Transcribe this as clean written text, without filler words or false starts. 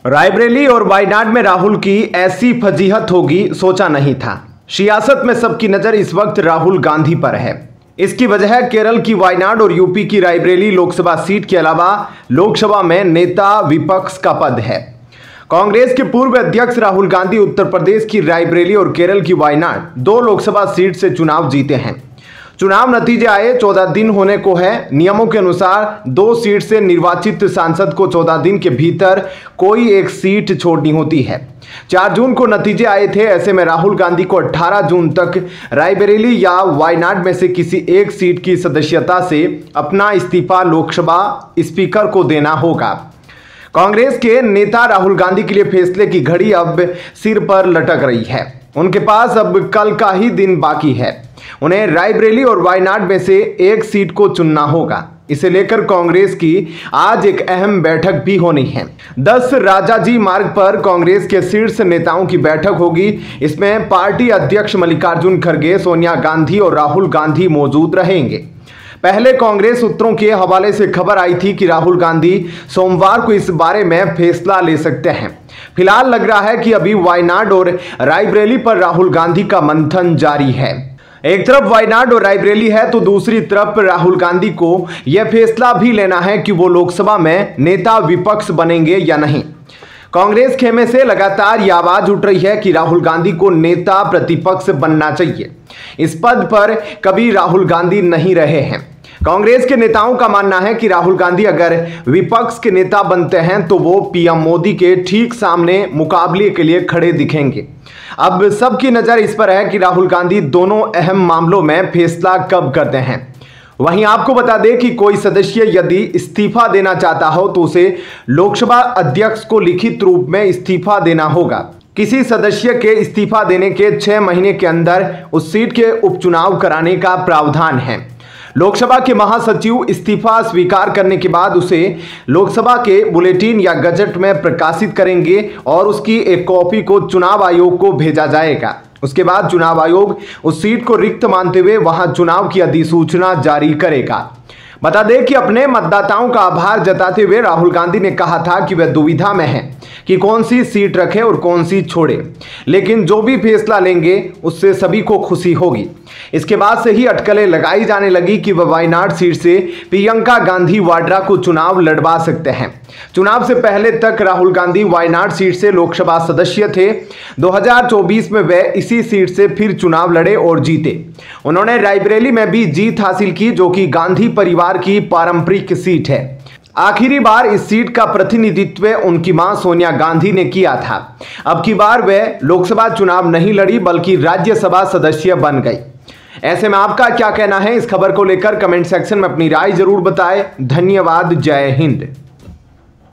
रायबरेली और वायनाड में राहुल की ऐसी फजीहत होगी सोचा नहीं था। सियासत में सबकी नजर इस वक्त राहुल गांधी पर है। इसकी वजह केरल की वायनाड और यूपी की रायबरेली लोकसभा सीट के अलावा लोकसभा में नेता विपक्ष का पद है। कांग्रेस के पूर्व अध्यक्ष राहुल गांधी उत्तर प्रदेश की रायबरेली और केरल की वायनाड दो लोकसभा सीट से चुनाव जीते हैं। चुनाव नतीजे आए 14 दिन होने को है। नियमों के अनुसार दो सीट से निर्वाचित सांसद को 14 दिन के भीतर कोई एक सीट छोड़नी होती है। 4 जून को नतीजे आए थे। ऐसे में राहुल गांधी को 18 जून तक रायबरेली या वायनाड में से किसी एक सीट की सदस्यता से अपना इस्तीफा लोकसभा स्पीकर को देना होगा। कांग्रेस के नेता राहुल गांधी के लिए फैसले की घड़ी अब सिर पर लटक रही है। उनके पास अब कल का ही दिन बाकी है। उन्हें रायबरेली और वायनाड में से एक सीट को चुनना होगा। इसे लेकर कांग्रेस की आज एक अहम बैठक भी होनी है। 10 राजाजी मार्ग पर कांग्रेस के शीर्ष नेताओं की बैठक होगी। इसमें पार्टी अध्यक्ष मल्लिकार्जुन खड़गे, सोनिया गांधी और राहुल गांधी मौजूद रहेंगे। पहले कांग्रेस सूत्रों के हवाले से खबर आई थी कि राहुल गांधी सोमवार को इस बारे में फैसला ले सकते हैं। फिलहाल लग रहा है कि अभी वायनाड और रायबरेली पर राहुल गांधी का मंथन जारी है। एक तरफ वायनाड और रायबरेली है तो दूसरी तरफ राहुल गांधी को यह फैसला भी लेना है कि वो लोकसभा में नेता विपक्ष बनेंगे या नहीं। कांग्रेस खेमे से लगातार यह आवाज उठ रही है कि राहुल गांधी को नेता प्रतिपक्ष बनना चाहिए। इस पद पर कभी राहुल गांधी नहीं रहे हैं। कांग्रेस के नेताओं का मानना है कि राहुल गांधी अगर विपक्ष के नेता बनते हैं तो वो पीएम मोदी के ठीक सामने मुकाबले के लिए खड़े दिखेंगे। अब सबकी नजर इस पर है कि राहुल गांधी दोनों अहम मामलों में फैसला कब करते हैं। वहीं आपको बता दें कि कोई सदस्य यदि इस्तीफा देना चाहता हो तो उसे लोकसभा अध्यक्ष को लिखित रूप में इस्तीफा देना होगा। किसी सदस्य के इस्तीफा देने के 6 महीने के अंदर उस सीट के उपचुनाव कराने का प्रावधान है। लोकसभा के महासचिव इस्तीफा स्वीकार करने के बाद उसे लोकसभा के बुलेटिन या गजट में प्रकाशित करेंगे और उसकी एक कॉपी को चुनाव आयोग को भेजा जाएगा। उसके बाद चुनाव आयोग उस सीट को रिक्त मानते हुए वहां चुनाव की अधिसूचना जारी करेगा। बता दें कि अपने मतदाताओं का आभार जताते हुए राहुल गांधी ने कहा था कि वह दुविधा में हैं कि कौन सी सीट रखे और कौन सी छोड़े, लेकिन जो भी फैसला लेंगे उससे सभी को खुशी होगी। इसके बाद से ही अटकलें लगाई जाने लगी कि वह वायनाड सीट से प्रियंका गांधी वाड्रा को चुनाव लड़वा सकते हैं। चुनाव से पहले तक राहुल गांधी वायनाड सीट से लोकसभा सदस्य थे। 2024 में वे इसी सीट से फिर चुनाव लड़े और जीते। उन्होंने रायबरेली में भी जीत हासिल की, जो कि गांधी परिवार की पारंपरिक सीट है। आखिरी बार इस सीट का प्रतिनिधित्व उनकी मां सोनिया गांधी ने किया था। अब की बार वे लोकसभा चुनाव नहीं लड़ी बल्कि राज्यसभा सदस्य बन गई। ऐसे में आपका क्या कहना है इस खबर को लेकर कमेंट सेक्शन में अपनी राय जरूर बताएं। धन्यवाद। जय हिंद।